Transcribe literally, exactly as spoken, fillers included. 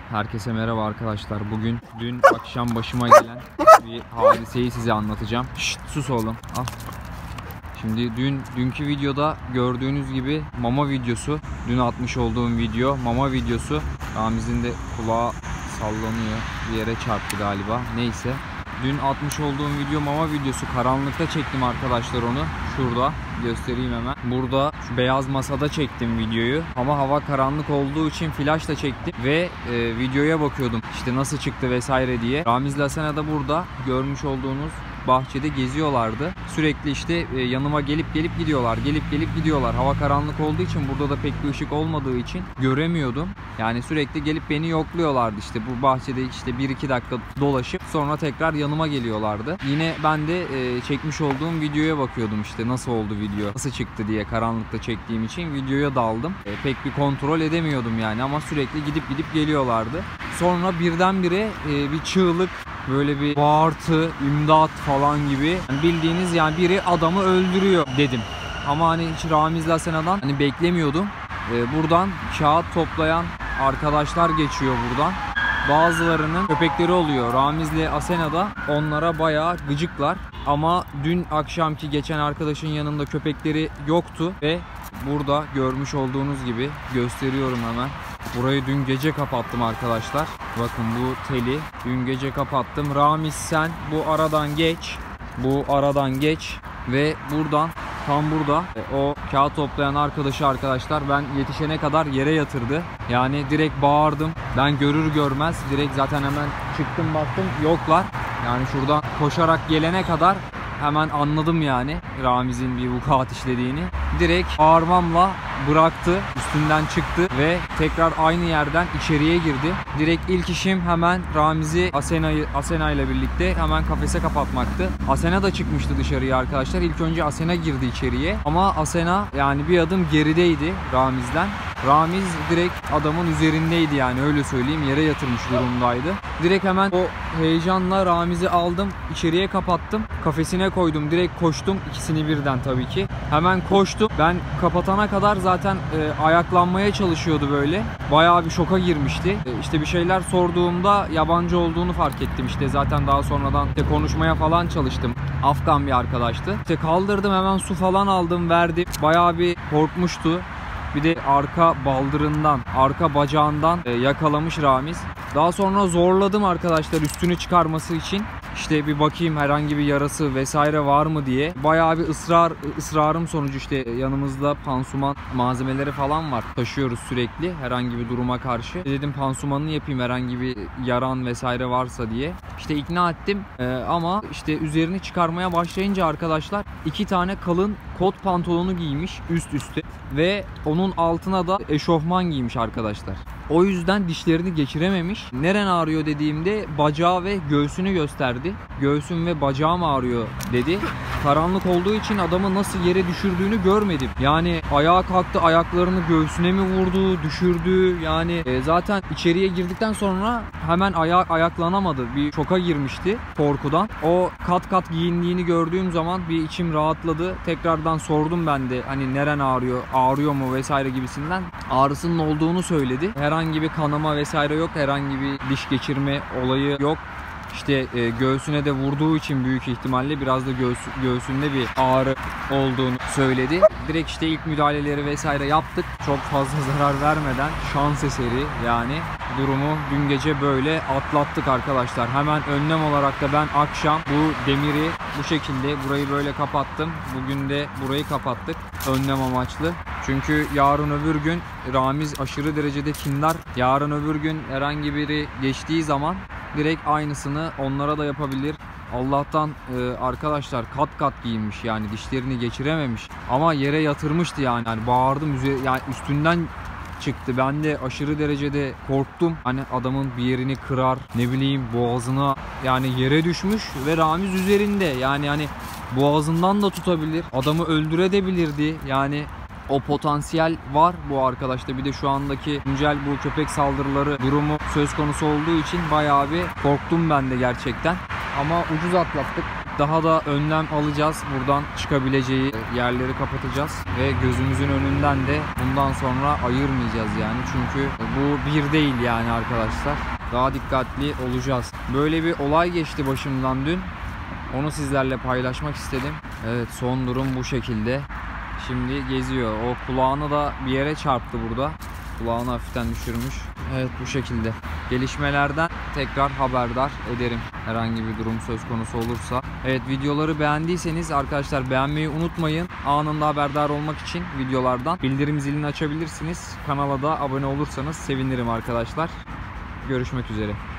Herkese merhaba arkadaşlar. Bugün dün akşam başıma gelen bir hadiseyi size anlatacağım. Şşt, sus oğlum. Al. Şimdi dün dünkü videoda gördüğünüz gibi mama videosu, dün atmış olduğum video mama videosu. Ramiz'in de kulağı sallanıyor. Bir yere çarptı galiba. Neyse. Dün atmış olduğum video mama videosu. Karanlıkta çektim arkadaşlar onu. Şurada göstereyim hemen. Burada şu beyaz masada çektim videoyu. Ama hava karanlık olduğu için flaşla çektim. Ve e, videoya bakıyordum. İşte nasıl çıktı vesaire diye. Ramiz'le Asena da burada görmüş olduğunuz bahçede geziyorlardı. Sürekli işte e, yanıma gelip gelip gidiyorlar. Gelip gelip gidiyorlar. Hava karanlık olduğu için, burada da pek bir ışık olmadığı için göremiyordum. Yani sürekli gelip beni yokluyorlardı. İşte bu bahçede işte bir iki dakika dolaşıp sonra tekrar yanıma geliyorlardı. Yine ben de e, çekmiş olduğum videoya bakıyordum, işte nasıl oldu video, nasıl çıktı diye. Karanlıkta çektiğim için videoya daldım. E, pek bir kontrol edemiyordum yani, ama sürekli gidip gidip geliyorlardı. Sonra birdenbire e, bir çığlık, böyle bir bağırtı, imdat falan gibi. Yani bildiğiniz, yani biri adamı öldürüyor dedim. Ama hani hiç Ramiz'le Asena'dan hani beklemiyordum. Ee, buradan kağıt toplayan arkadaşlar geçiyor buradan. Bazılarının köpekleri oluyor. Ramiz'le Asena da onlara bayağı gıcıklar. Ama dün akşamki geçen arkadaşın yanında köpekleri yoktu ve burada görmüş olduğunuz gibi gösteriyorum hemen. Burayı dün gece kapattım arkadaşlar. Bakın bu teli dün gece kapattım. Ramiz, sen bu aradan geç. Bu aradan geç ve buradan, tam burada o kağıt toplayan arkadaşı arkadaşlar ben yetişene kadar yere yatırdı. Yani direkt bağırdım. Ben görür görmez direkt zaten hemen çıktım, baktım yoklar. Yani şuradan koşarak gelene kadar hemen anladım yani Ramiz'in bir vukuat işlediğini. Direkt bağırmamla bıraktı, üstünden çıktı ve tekrar aynı yerden içeriye girdi. Direkt ilk işim hemen Ramiz'i Asena'yı Asena ile birlikte hemen kafese kapatmaktı. Asena da çıkmıştı dışarıya arkadaşlar. İlk önce Asena girdi içeriye ama Asena yani bir adım gerideydi Ramiz'den. Ramiz direkt adamın üzerindeydi, yani öyle söyleyeyim, yere yatırmış durumdaydı. Direkt hemen o heyecanla Ramiz'i aldım, içeriye kapattım, kafesine koydum, direkt koştum, ikisini birden tabii ki. Hemen koştum. Ben kapatana kadar zaten e, ayaklanmaya çalışıyordu böyle. Bayağı bir şoka girmişti. E, işte bir şeyler sorduğumda yabancı olduğunu fark ettim. İşte zaten daha sonradan işte konuşmaya falan çalıştım. Afgan bir arkadaştı. İşte kaldırdım, hemen su falan aldım, verdim. Bayağı bir korkmuştu. Bir de arka baldırından, arka bacağından e, yakalamış Ramiz. Daha sonra zorladım arkadaşlar üstünü çıkarması için. İşte bir bakayım herhangi bir yarası vesaire var mı diye. Bayağı bir ısrar ısrarım sonucu işte yanımızda pansuman malzemeleri falan var. Taşıyoruz sürekli herhangi bir duruma karşı. Dedim pansumanını yapayım herhangi bir yaran vesaire varsa diye. İşte ikna ettim ee, ama işte üzerini çıkarmaya başlayınca arkadaşlar iki tane kalın kot pantolonu giymiş üst üste ve onun altına da eşofman giymiş arkadaşlar. O yüzden dişlerini geçirememiş. Neren ağrıyor dediğimde bacağı ve göğsünü gösterdi. Göğsüm ve bacağım ağrıyor dedi. Karanlık olduğu için adamı nasıl yere düşürdüğünü görmedim. Yani ayağa kalktı, ayaklarını göğsüne mi vurdu, düşürdü. Yani e, zaten içeriye girdikten sonra hemen aya ayaklanamadı. Bir şoka girmişti korkudan. O kat kat giyindiğini gördüğüm zaman bir içim rahatladı. Tekrardan sordum ben de hani neren ağrıyor, ağrıyor mu vesaire gibisinden. Ağrısının olduğunu söyledi. Herhangi bir kanama vesaire yok. Herhangi bir diş geçirme olayı yok. İşte e, göğsüne de vurduğu için büyük ihtimalle biraz da göğs, göğsünde bir ağrı olduğunu söyledi. Direkt işte ilk müdahaleleri vesaire yaptık. Çok fazla zarar vermeden şans eseri yani durumu dün gece böyle atlattık arkadaşlar. Hemen önlem olarak da ben akşam bu demiri bu şekilde burayı böyle kapattım. Bugün de burayı kapattık önlem amaçlı. Çünkü yarın öbür gün Ramiz aşırı derecede kindar. Yarın öbür gün herhangi biri geçtiği zaman direkt aynısını onlara da yapabilir. Allah'tan e, arkadaşlar kat kat giyinmiş, yani dişlerini geçirememiş ama yere yatırmıştı yani. Yani bağırdım, yani üstünden çıktı. Ben de aşırı derecede korktum. Hani adamın bir yerini kırar, ne bileyim boğazına, yani yere düşmüş ve Ramiz üzerinde. Yani hani boğazından da tutabilir. Adamı öldürebilirdi. Yani o potansiyel var bu arkadaşta. Bir de şu andaki güncel bu köpek saldırıları durumu söz konusu olduğu için bayağı bir korktum ben de gerçekten. Ama ucuz atlattık. daha da önlem alacağız. Buradan çıkabileceği yerleri kapatacağız ve gözümüzün önünden de bundan sonra ayırmayacağız yani. Çünkü bu bir değil yani arkadaşlar. Daha dikkatli olacağız. Böyle bir olay geçti başımdan dün. Onu sizlerle paylaşmak istedim. Evet, son durum bu şekilde. Şimdi geziyor. O kulağını da bir yere çarptı burada. Kulağını hafiften düşürmüş. Evet, bu şekilde. Gelişmelerden tekrar haberdar ederim herhangi bir durum söz konusu olursa. Evet, videoları beğendiyseniz arkadaşlar beğenmeyi unutmayın. Anında haberdar olmak için videolardan bildirim zilini açabilirsiniz. Kanala da abone olursanız sevinirim arkadaşlar. Görüşmek üzere.